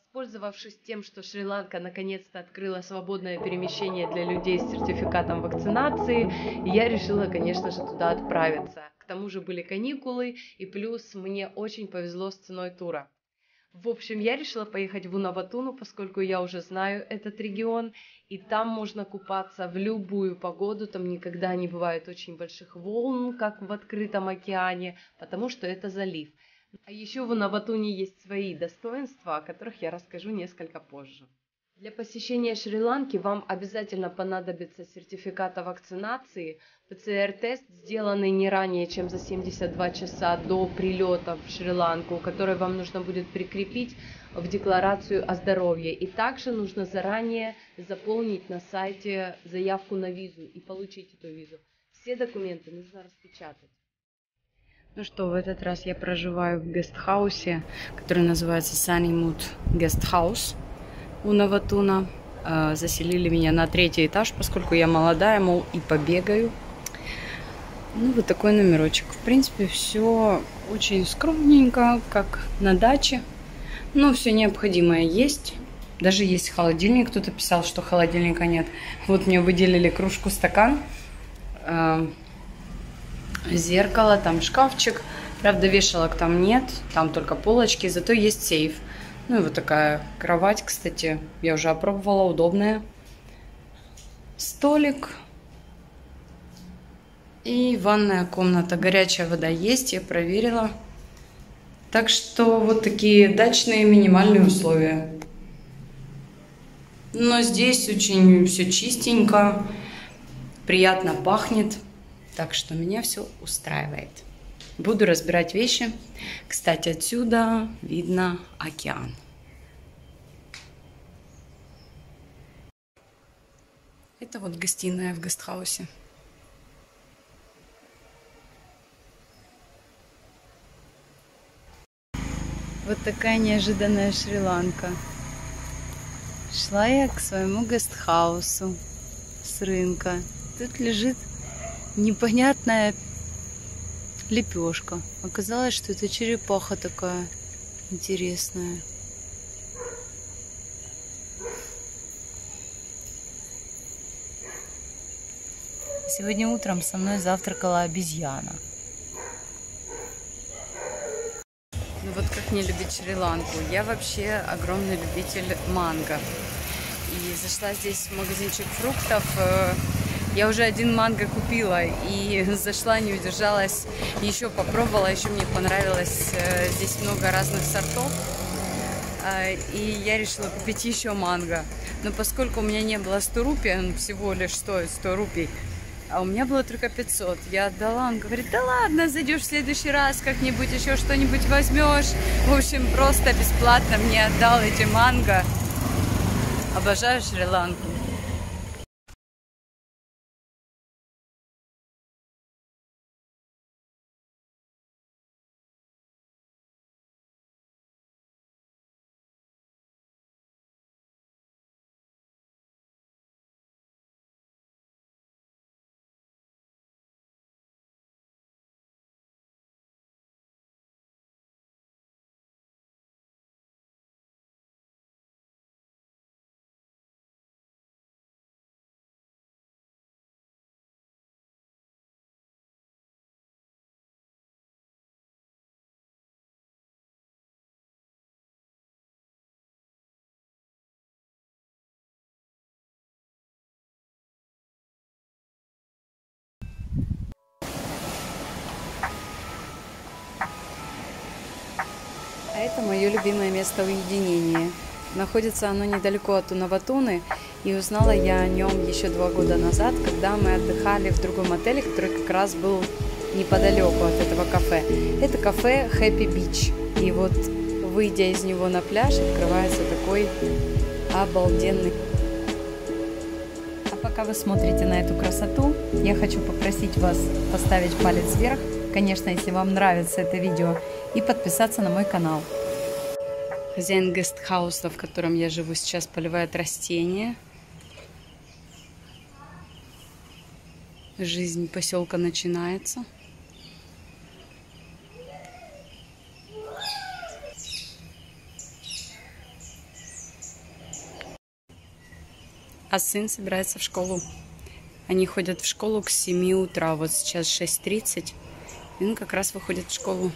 Воспользовавшись тем, что Шри-Ланка наконец-то открыла свободное перемещение для людей с сертификатом вакцинации, я решила, конечно же, туда отправиться. К тому же были каникулы, и плюс мне очень повезло с ценой тура. В общем, я решила поехать в Унаватуну, поскольку я уже знаю этот регион, и там можно купаться в любую погоду, там никогда не бывает очень больших волн, как в открытом океане, потому что это залив. А еще в Унаватуне есть свои достоинства, о которых я расскажу несколько позже. Для посещения Шри-Ланки вам обязательно понадобится сертификат о вакцинации, ПЦР-тест, сделанный не ранее, чем за 72 часа до прилета в Шри-Ланку, который вам нужно будет прикрепить в декларацию о здоровье. И также нужно заранее заполнить на сайте заявку на визу и получить эту визу. Все документы нужно распечатать. Ну что, в этот раз я проживаю в гестхаусе, который называется Sunnymood Guesthouse у Унаватуна. Заселили меня на 3-й этаж, поскольку я молодая, мол, и побегаю. Ну, вот такой номерочек. В принципе, все очень скромненько, как на даче. Но все необходимое есть. Даже есть холодильник. Кто-то писал, что холодильника нет. Вот мне выделили кружку, стакан. Зеркало, там шкафчик. Правда, вешалок там нет, там только полочки, зато есть сейф. Ну и вот такая кровать, кстати, я уже опробовала, удобная. Столик. И ванная комната. Горячая вода есть, я проверила. Так что вот такие дачные минимальные условия. Но здесь очень все чистенько, приятно пахнет. Так что меня все устраивает. Буду разбирать вещи. Кстати, отсюда видно океан. Это вот гостиная в гестхаусе. Вот такая неожиданная Шри-Ланка. Шла я к своему гестхаусу с рынка. Тут лежит непонятная лепешка. Оказалось, что это черепаха такая интересная. Сегодня утром со мной завтракала обезьяна. Ну вот как не любить Шри-Ланку? Я вообще огромный любитель манго. И зашла здесь в магазинчик фруктов. Я уже один манго купила и зашла, не удержалась, еще попробовала, еще мне понравилось, здесь много разных сортов, и я решила купить еще манго. Но поскольку у меня не было 100 рупий, он всего лишь стоит 100 рупий, а у меня было только 500, я отдала, он говорит, да ладно, зайдешь в следующий раз, как-нибудь еще что-нибудь возьмешь. В общем, просто бесплатно мне отдал эти манго. Обожаю Шри-Ланку. А это мое любимое место уединения. Находится оно недалеко от Унаватуны, и узнала я о нем еще 2 года назад, когда мы отдыхали в другом отеле, который как раз был неподалеку от этого кафе. Это кафе Happy Beach. И вот, выйдя из него на пляж, открывается такой обалденный. А пока вы смотрите на эту красоту, я хочу попросить вас поставить палец вверх, конечно, если вам нравится это видео, и подписаться на мой канал. Хозяин гестхауса, в котором я живу сейчас, поливает растения. Жизнь поселка начинается. А сын собирается в школу. Они ходят в школу к 7 утра. Вот сейчас 6:30. И он как раз выходит в школу.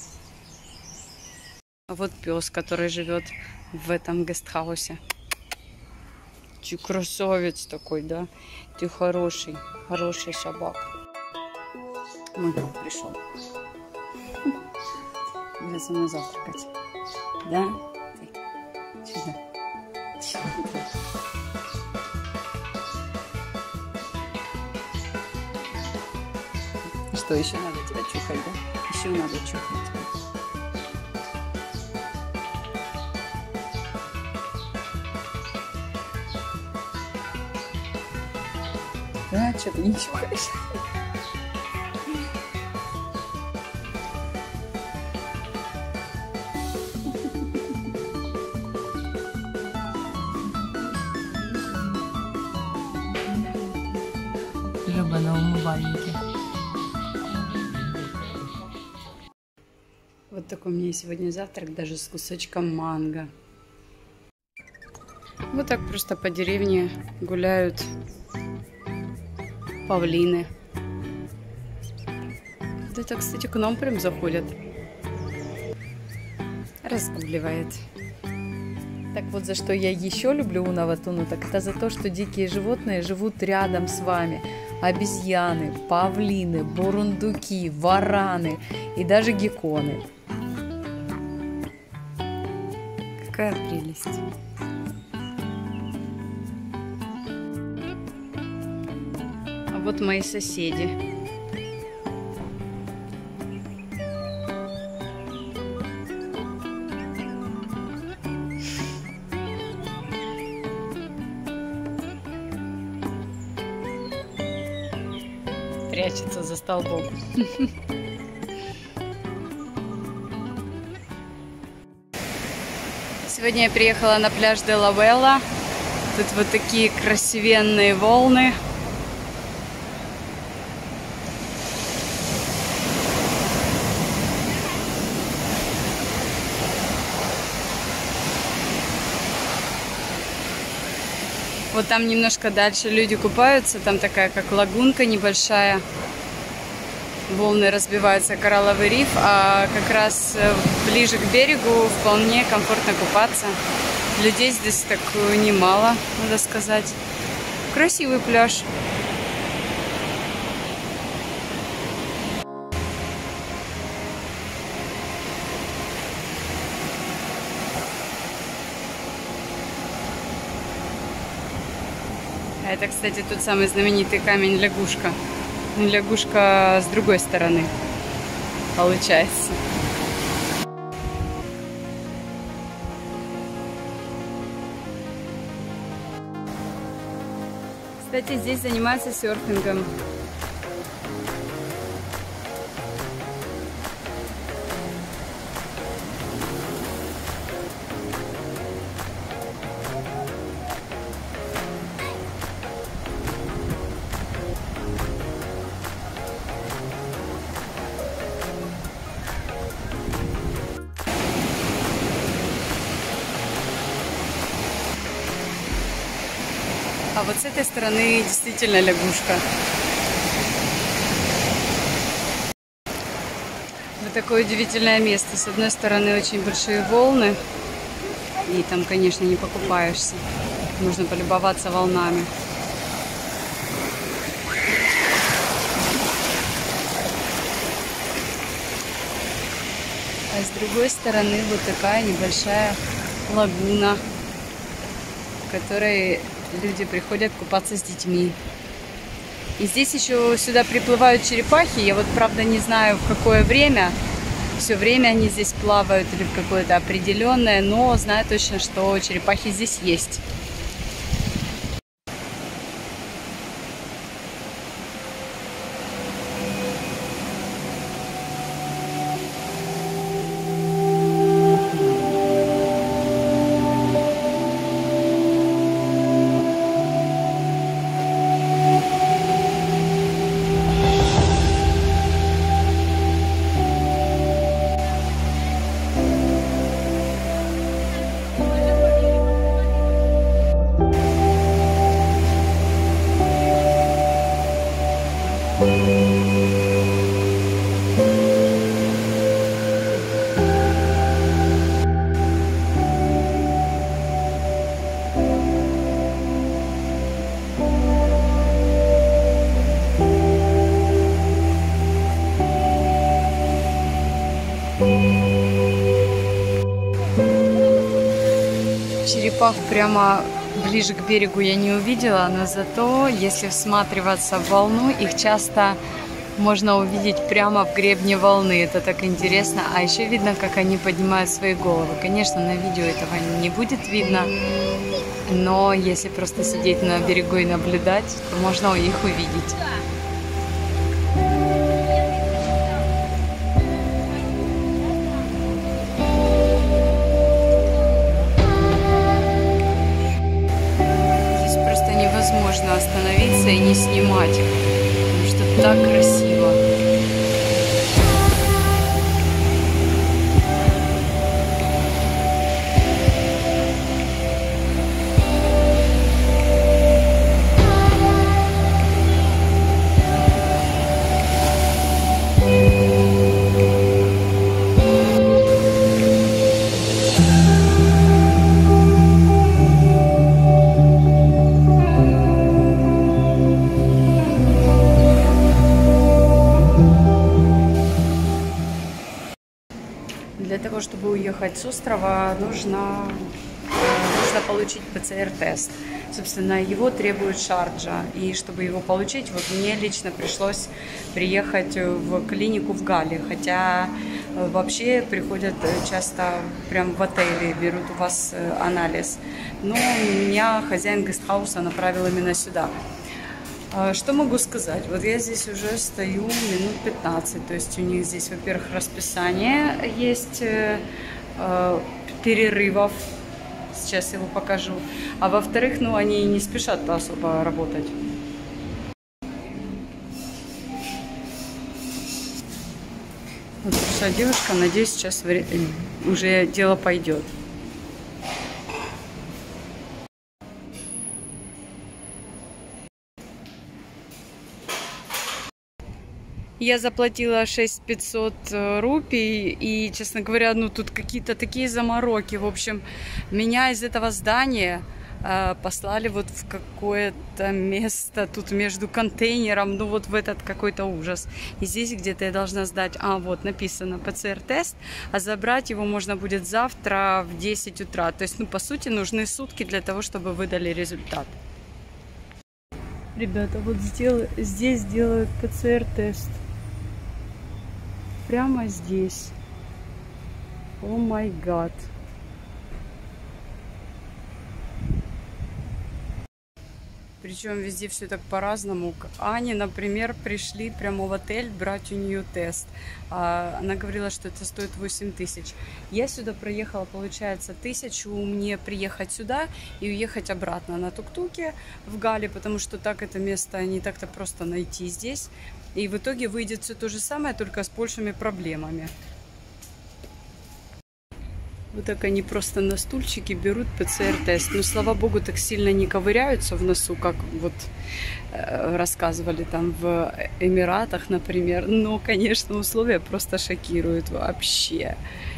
А вот пес, который живет в этом гестхаусе. Ты красавец такой, да? Ты хороший собак. Мой друг пришел. Будет со мной завтракать. Да? Сюда. Что, еще надо тебя чухать, да? Еще надо чухать. Да, что ты не чухаешь? Люба на умывальнике. Вот такой у меня сегодня завтрак, даже с кусочком манго. Вот так просто по деревне гуляют павлины. Вот это, кстати, к нам прям заходят. Разгуливает. Так вот, за что я еще люблю Унаватуну, так это за то, что дикие животные живут рядом с вами. Обезьяны, павлины, бурундуки, вараны и даже гекконы. Какая прелесть. А вот мои соседи. Прячется за столбом. Сегодня я приехала на пляж де ла Велла. Тут вот такие красивенные волны. Вот там немножко дальше люди купаются. Там такая как лагунка небольшая. Волны разбиваются, коралловый риф, а как раз ближе к берегу вполне комфортно купаться. Людей здесь так немало, надо сказать. Красивый пляж. А это, кстати, тот самый знаменитый камень лягушка. Лягушка с другой стороны получается. Кстати, здесь занимаются серфингом. А вот с этой стороны действительно лягушка. Вот такое удивительное место. С одной стороны очень большие волны. И там, конечно, не покупаешься. Можно полюбоваться волнами. А с другой стороны вот такая небольшая лагуна, в которой люди приходят купаться с детьми. И здесь еще сюда приплывают черепахи. Я вот, правда, не знаю, в какое время. Все время они здесь плавают или в какое-то определенное, но знаю точно, что черепахи здесь есть. черепах прямо ближе к берегу я не увидела, но зато, если всматриваться в волну, их часто можно увидеть прямо в гребне волны. Это так интересно. А еще видно, как они поднимают свои головы. Конечно, на видео этого не будет видно, но если просто сидеть на берегу и наблюдать, то можно их увидеть. Невозможно остановиться и не снимать их, потому что так красиво. Для того, чтобы уехать с острова, нужно получить ПЦР-тест. Собственно, его требует Шарджа. И чтобы его получить, вот мне лично пришлось приехать в клинику в Галле. Хотя вообще приходят часто прям в отеле, берут у вас анализ. Но меня хозяин гестхауса направил именно сюда. Что могу сказать? Вот я здесь уже стою минут 15, то есть у них здесь, во-первых, расписание есть перерывов, сейчас я его покажу, а во-вторых, ну, они не спешат особо работать. Вот пришла девушка, надеюсь, сейчас уже дело пойдет. Я заплатила 6500 рупий, и, честно говоря, ну тут какие-то такие замороки. В общем, меня из этого здания послали вот в какое-то место тут между контейнером, ну вот в этот какой-то ужас. И здесь где-то я должна сдать, вот написано ПЦР-тест, а забрать его можно будет завтра в 10 утра. То есть, ну, по сути, нужны сутки для того, чтобы выдали результат. Ребята, вот здесь делают ПЦР-тест. Прямо здесь. О май гад. Причем везде все так по-разному. К Ане, например, пришли прямо в отель брать у нее тест. Она говорила, что это стоит 8000. Я сюда проехала, получается, 1000 мне приехать сюда и уехать обратно на тук-туке в Галле, потому что так это место не так-то просто найти здесь. И в итоге выйдет все то же самое, только с большими проблемами. Вот так они просто на стульчике берут ПЦР-тест. Но, слава богу, так сильно не ковыряются в носу, как вот рассказывали там в Эмиратах, например. Но, конечно, условия просто шокируют вообще.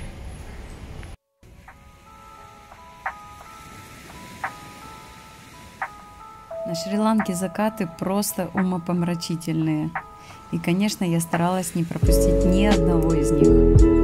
На Шри-Ланке закаты просто умопомрачительные. И, конечно, я старалась не пропустить ни одного из них.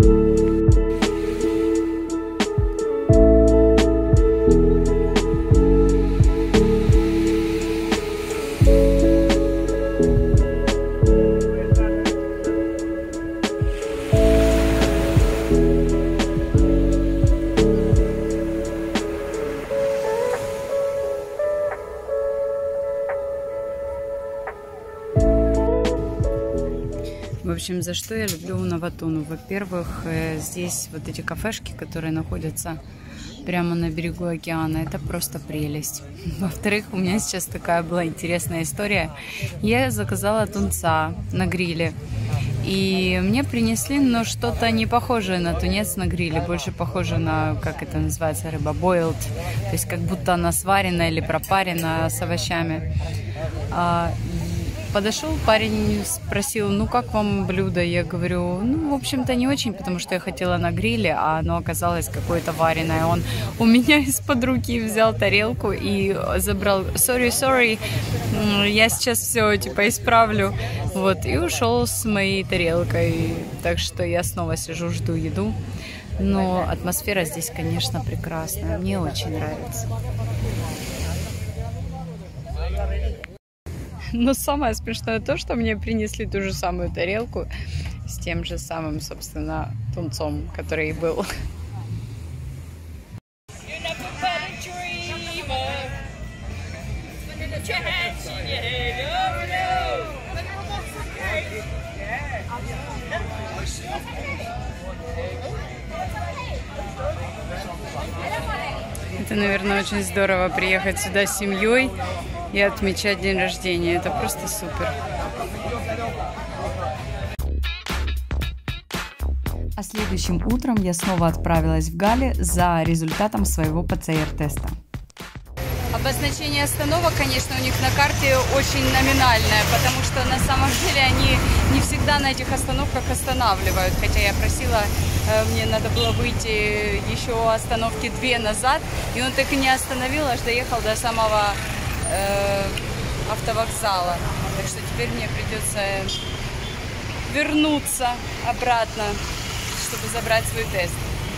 В общем, за что я люблю Унаватуну? Во-первых, здесь вот эти кафешки, которые находятся прямо на берегу океана, это просто прелесть. Во-вторых, у меня сейчас такая была интересная история. Я заказала тунца на гриле, и мне принесли, но что-то не похожее на тунец на гриле, больше похоже на, как это называется, рыба boiled, то есть как будто она сварена или пропарена с овощами. Подошел парень, спросил, ну как вам блюдо? Я говорю, ну в общем-то не очень, потому что я хотела на гриле, а оно оказалось какое-то вареное. Он у меня из-под руки взял тарелку и забрал, sorry, я сейчас все типа исправлю, вот, и ушел с моей тарелкой. Так что я снова сижу, жду еду. Но атмосфера здесь, конечно, прекрасная. Мне очень нравится. Но самое смешное то, что мне принесли ту же самую тарелку с тем же самым, собственно, тунцом, который и был. Это, наверное, очень здорово приехать сюда с семьей и отмечать день рождения. Это просто супер. А следующим утром я снова отправилась в Гали за результатом своего ПЦР-теста. Обозначение остановок, конечно, у них на карте очень номинальное, потому что на самом деле они не всегда на этих остановках останавливают. Хотя я просила, мне надо было выйти еще остановки 2 назад, и он так и не остановил, аж доехал до самого автовокзала. Так что теперь мне придется вернуться обратно, чтобы забрать свой тест.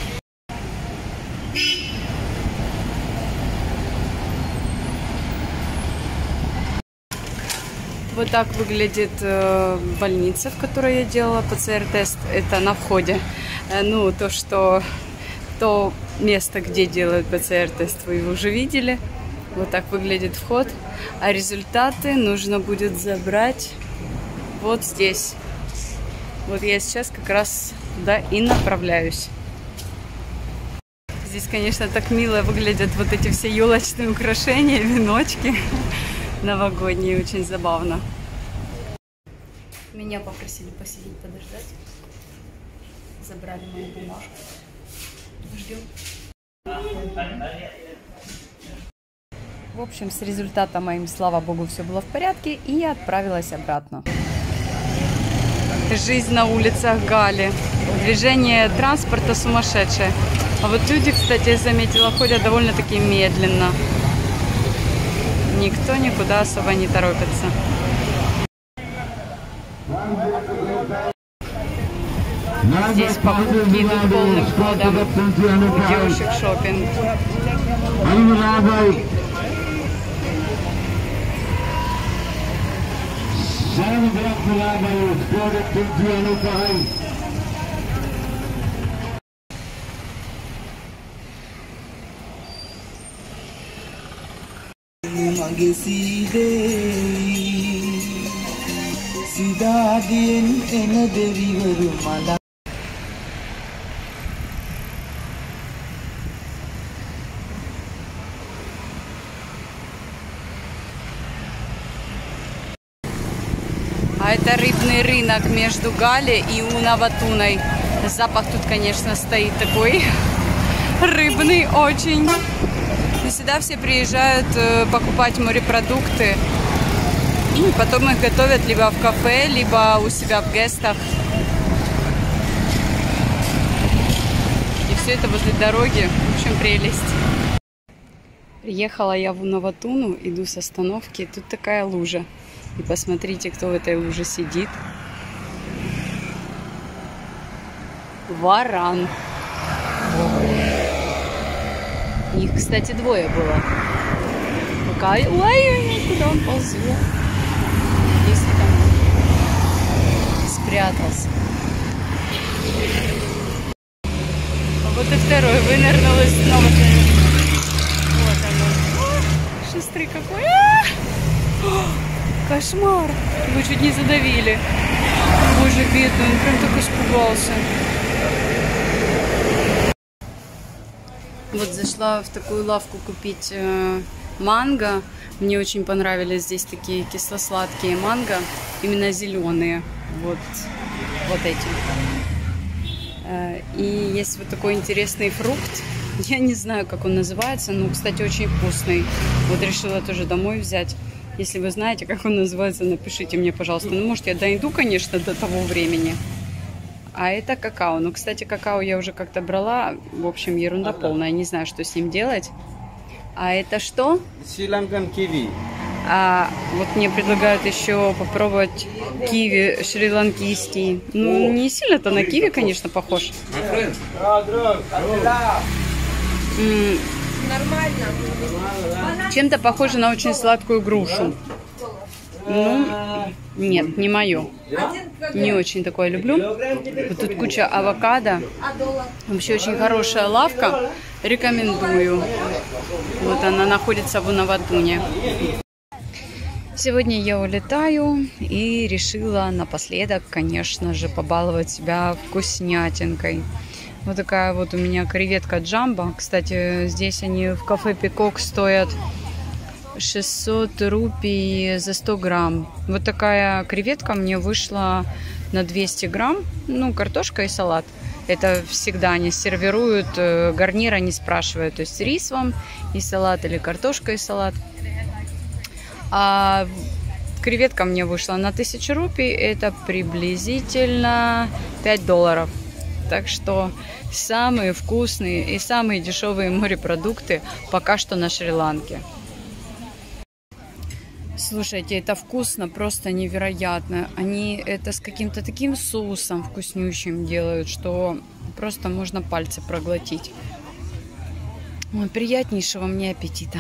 Вот так выглядит больница, в которой я делала ПЦР-тест. Это на входе. Ну, то место, где делают ПЦР-тест, вы уже видели. Вот так выглядит вход. А результаты нужно будет забрать вот здесь. Вот я сейчас как раз туда и направляюсь. Здесь, конечно, так мило выглядят вот эти все елочные украшения, веночки новогодние, очень забавно. Меня попросили посидеть, подождать. Забрали мою бумажку. Ждем. В общем, с результатом моим, слава богу, все было в порядке, и я отправилась обратно. Жизнь на улицах Гали. Движение транспорта сумасшедшее. А вот люди, кстати, я заметила, ходят довольно-таки медленно. Никто никуда особо не торопится. Здесь покупки идут полным ходом. У девушек шопинг. А это рыбный рынок между Гали и Унаватуной. Запах тут, конечно, стоит такой рыбный очень. И сюда все приезжают покупать морепродукты. И потом их готовят либо в кафе, либо у себя в гестах. И все это возле дороги. В общем, прелесть. Приехала я в Унаватуну, иду с остановки. Тут такая лужа. И посмотрите, кто в этой луже сидит. Варан. Их, кстати, 2 было. Пока... Ой, куда он ползет? Если там спрятался. Вот и второй вынырнул и снова. Вот он. Шустрый какой. Кошмар! Его чуть не задавили. Боже, бедный, он прям так испугался. Вот зашла в такую лавку купить манго. Мне очень понравились здесь такие кисло-сладкие манго. Именно зеленые. Вот эти. И есть вот такой интересный фрукт. Я не знаю, как он называется, но, кстати, очень вкусный. Вот решила тоже домой взять. Если вы знаете, как он называется, напишите мне, пожалуйста. Ну, может, я дойду, конечно, до того времени. А это какао. Ну, кстати, какао я уже как-то брала. В общем, ерунда полная. Не знаю, что с ним делать. А это что? Шри-Ланкан киви. А вот мне предлагают еще попробовать киви шри-ланкийский. Ну, не сильно-то на киви, конечно, похож. Чем-то похоже на очень сладкую грушу. Ну, нет, не мое. Не очень такое люблю. Вот тут куча авокадо. Вообще очень хорошая лавка. Рекомендую. Вот она находится в Унаватуне. Сегодня я улетаю и решила напоследок, конечно же, побаловать себя вкуснятинкой. Вот такая вот у меня креветка джамбо. Кстати, здесь они в кафе Пикок стоят 600 рупий за 100 грамм. Вот такая креветка мне вышла на 200 грамм. Ну, картошка и салат. Это всегда они сервируют, гарнира не спрашивают. То есть рис вам и салат, или картошка и салат. А креветка мне вышла на 1000 рупий. Это приблизительно $5. Так что самые вкусные и самые дешевые морепродукты пока что на Шри-Ланке. Слушайте, это вкусно, просто невероятно. Они это с каким-то таким соусом вкуснющим делают, что просто можно пальцы проглотить. Ой, приятнейшего мне аппетита.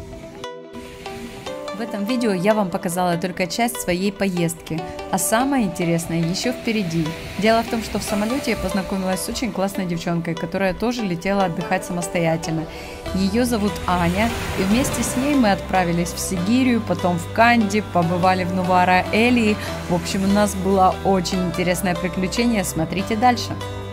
В этом видео я вам показала только часть своей поездки, а самое интересное еще впереди. Дело в том, что в самолете я познакомилась с очень классной девчонкой, которая тоже летела отдыхать самостоятельно. Ее зовут Аня, и вместе с ней мы отправились в Сигирию, потом в Канди, побывали в Нувара Элии. В общем, у нас было очень интересное приключение, смотрите дальше.